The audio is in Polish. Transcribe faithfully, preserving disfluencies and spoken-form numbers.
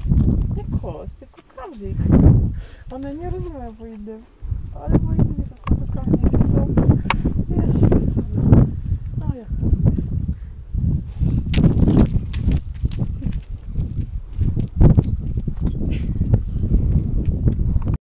Jak kość, tylko krawzik. One nie rozumieją wojny, ale wojny to są to krawziki są.